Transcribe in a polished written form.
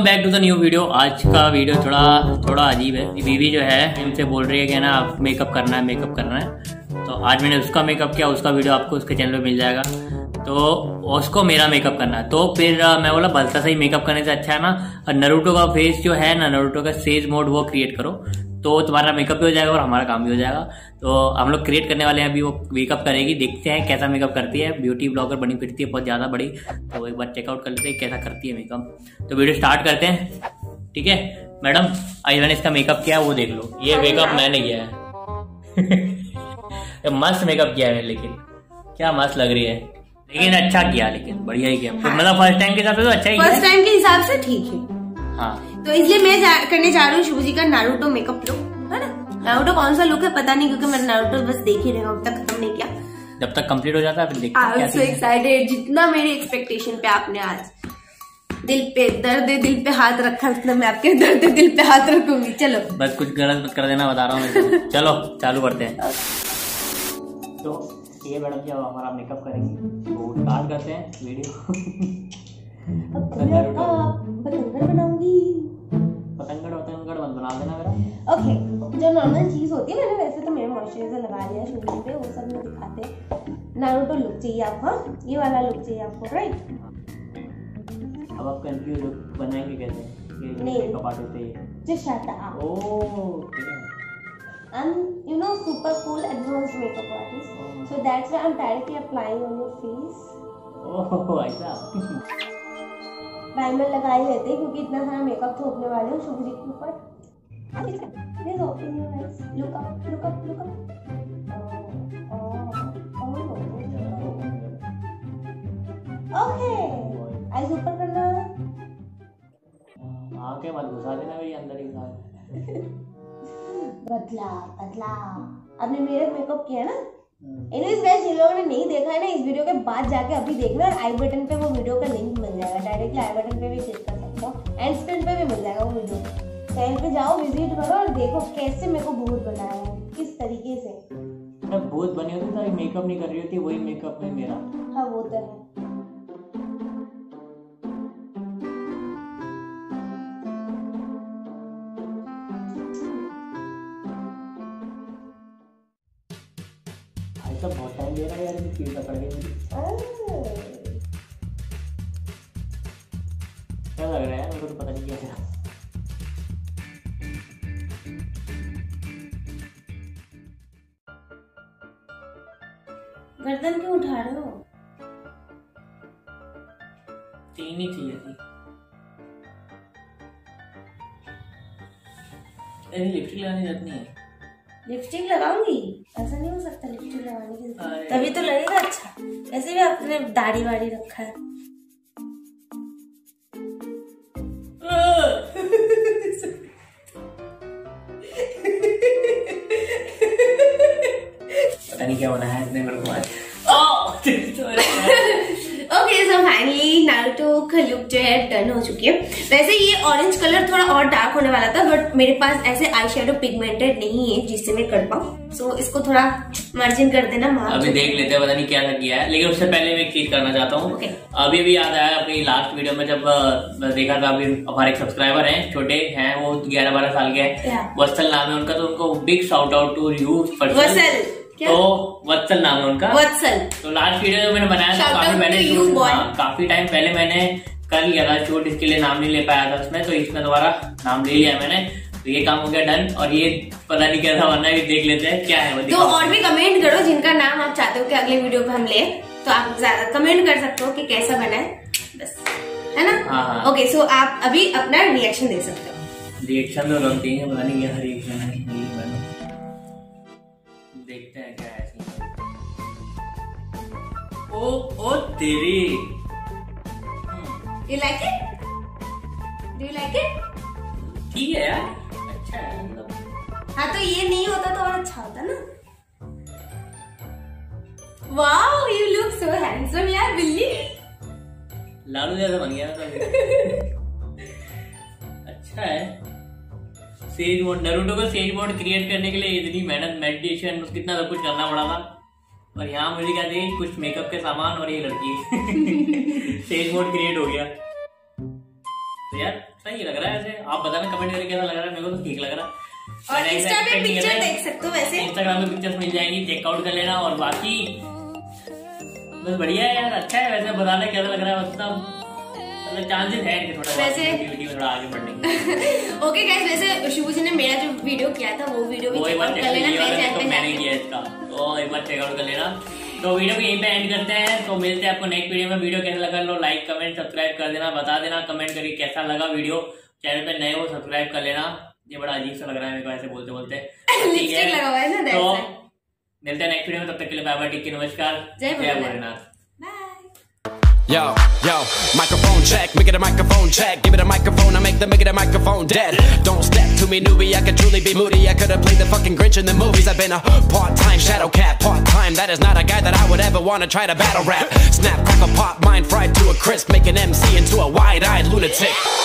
Back to the new video. आज का video थोड़ा अजीब है। बीवी जो है इनसे बोल रही है कि ना आप मेकअप करना है। तो आज मैंने उसका मेकअप किया, उसका वीडियो आपको उसके चैनल पे मिल जाएगा। तो उसको मेरा मेकअप करना है, तो फिर मैं बोला भलता सही मेकअप करने से अच्छा है ना नरूटो का फेस जो है ना, नरूटो का सेज मोड वो क्रिएट करो, तो तुम्हारा मेकअप भी हो जाएगा और हमारा काम भी हो जाएगा। तो हम लोग क्रिएट करने वाले हैं, अभी वो मेकअप करेगी, देखते हैं कैसा मेकअप करती है। ब्यूटी ब्लॉगर बनी फिरती है बहुत ज़्यादा बड़ी, तो एक बार चेकआउट कर लेते हैं कैसा करती है मेकअप। तो वीडियो स्टार्ट करते हैं, ठीक है मैडम। आज मैंने इसका मेकअप किया है वो देख लो, ये मेकअप मैंने किया है मस्त मेकअप किया है, लेकिन क्या मस्त लग रही है, लेकिन अच्छा किया, लेकिन बढ़िया ही किया। मतलब फर्स्ट टाइम के हिसाब से तो अच्छा ही, फर्स्ट टाइम के हिसाब से ठीक है। हाँ, तो इसलिए मैं करने जा रही हूँ शुभ जी का नारुतो मेकअप लुक, है ना। नारुतो कौन सा लुक है पता नहीं, क्योंकि मैंने नारुतो बस देख ही रही हूँ, अब तक खत्म नहीं किया। जब तक कंप्लीट हो जाता है फिर देखते हैं। I am so excited. जितना मेरी एक्सपेक्टेशन पे आपने आज दिल पे दर्द दिल पे हाथ रखा, उतना मैं आपके दर्द दिल पे हाथ रखूंगी। चलो बस कुछ गलत मत कर देना, बता रहा हूँ। चलो चालू करते हैं। तो ये मैडम जी हमारा मेकअप करेंगी, तो स्टार्ट करते हैं वीडियो। पतंगड़ बनाऊंगी। पतंगड़ मत बना देना मेरा। ओके, जो नॉर्मल चीज होती है, मैंने वैसे तो मेरा मॉइस्चराइजर लगा लिया शूटिंग पे, वो सब में दिखाते। नारुतो लुक चाहिए आपको, हाँ ये वाला लुक चाहिए आपको, राइट। अब आप कंफ्यूज बनाएंगे कैसे? ये मेकअप आर्टिस्ट है ये। Just shut up. ओह ठीक है। I'm, you know, super cool advanced makeup artist. So that's why I'm directly applying on your face. ओह ऐसा। प्राइमर लगा ही लेते हैं, क्योंकि इतना सारा मेकअप थोपने वाले हो शुभ जी के ऊपर। Please open your eyes. Look up, look up, look up. Okay. Eyes ऊपर करना। आंखें मत घुसा देना मेरी अंदर ही साथ। बदला आपने मेरा मेकअप किया ना। एनीवेज गाइस, जिन लोगों ने नहीं देखा है ना, इस वीडियो के बाद जाके अभी देखना, और आई बटन पे वो वीडियो का लिंक मिल जाएगा, डायरेक्टली आई बटन पे भी क्लिक कर सकते हो, एंड स्क्रीन पे भी मिल जाएगा वो वीडियो। चैनल पे जाओ, विजिट करो और देखो कैसे मेरे को भूत बनाया है, किस तरीके से। मैं भूत बनी होती तो मेकअप नहीं कर रही होती, वही मेकअप में मेरा। हाँ वो तो है। तो बहुत टाइम ले रहा है यार, ये चीज पकड़ गई मुझे। क्या लग रहा है मेरे को, तो पता नहीं क्या है। गर्दन क्यों उठा रहे हो? तीन ही चाहिए थी। लिपस्टिक लगाने जरूरत नहीं है। लिपस्टिक लगाऊंगी? ऐसा नहीं हो सकता, लिपस्टिक लगाने की तभी तो लगेगा अच्छा। ऐसे भी आपने दाढ़ी वाड़ी रखा है। पता नहीं क्या होना है इसने मेरे को आज। ओके, सो फाइनली नारुतो का लुक जो है डन हो चुकी है। वैसे ये ऑरेंज कलर थोड़ा और डार्क होने वाला था, बट मेरे पास ऐसे आई शेडो पिगमेंटेड नहीं है जिससे मैं कर पाऊँ, सो इसको थोड़ा मार्जिन कर देना। अभी देख लेते हैं, पता नहीं क्या किया है, लेकिन उससे पहले मैं एक चीज करना चाहता हूँ। अभी भी याद आया अपनी लास्ट वीडियो में, जब देखा था, अभी हमारे सब्सक्राइबर हैं, छोटे हैं, वो 11-12 साल के हैं, वत्सल नाम है उनका, तो उनको big shout out to you. तो वत्सल नाम है उनका, वत्सल। तो लास्ट वीडियो जो मैंने बनाया था काफी टाइम पहले मैंने कर लिया था शूट, इसके लिए नाम नहीं ले पाया था उसमें, तो इसमें दोबारा नाम ले लिया मैंने। तो ये काम हो गया डन, और ये पता नहीं कैसा बनना है, देख लेते हैं क्या है। तो और भी कमेंट करो जिनका नाम आप चाहते हो कि अगले वीडियो पे हम ले, तो आप ज्यादा कमेंट कर सकते हो कि कैसा बना है, बस, है ना। हाँ। ओके, सो आप अभी अपना रिएक्शन दे सकते हो। रिएक्शन तो लगती है, पता नहीं क्या रिएक्शन है, देखते हैं क्या है। ओ तेरी, You like it? Do you like it? ठीक है यार, अच्छा है मतलब। हाँ, तो ये नहीं होता तो और अच्छा होता ना। Wow, you look so handsome यार, बिल्ली। लालू जैसा बन गया ना अच्छा है। सेज मोड, नरूटो को सेज मोड क्रिएट करने के लिए इतनी मेहनत, मेडिटेशन, कितना सब कुछ करना पड़ा था, और यहाँ मुझे क्या चाहिए, कुछ मेकअप के सामान और ये लड़की। सेज मोड क्रिएट हो गया। तो यार सही लग रहा है ऐसे। आप बताना कमेंट करके कैसा लग रहा है, मेरे को तो ठीक लग रहा है। और इंस्टा पे पिक्चर देख सकते हो, वैसे इंस्टाग्राम पे पिक्चर्स मिल जाएंगी, चेकआउट कर लेना। और बाकी बस बढ़िया है यार, अच्छा है वैसे। बताना कैसा लग रहा है, मतलब चांसेस है कि थोड़ा वैसे वीडियो थोड़ा आगे बढ़ने के। ओके गाइस, वैसे शिबू जी ने मेरा जो वीडियो किया था वो वीडियो भी चेकआउट कर लेना मेरे चैनल पे, मैंने किया इसका, तो एक बार चेकआउट कर लेना। तो वीडियो को यहीं पे एंड करते हैं, तो मिलते हैं आपको नेक्स्ट वीडियो में। वीडियो कैसा लगा लो लाइक कमेंट सब्सक्राइब कर देना, बता देना कमेंट करके कैसा लगा वीडियो। चैनल पे नए हो सब्सक्राइब कर लेना। ये बड़ा अजीब सा लग रहा है मेरे को ऐसे बोलते बोलते, ठीक है। तो मिलते हैं नेक्स्ट वीडियो में, तब तक के लिए बाय बाय, टेक केयर, नमस्कार, जय Bholenath. Yo, microphone check, make it a microphone check. Give it a microphone, I make it a microphone dead. Don't step to me, newbie, I could truly be moody. I could have played the fucking Grinch in the movies. I've been a part-time shadow cat, part-time. That is not a guy that I would ever want to try to battle rap. Snap, crackle, pop, mind fried to a crisp. Make an MC into a wide-eyed lunatic.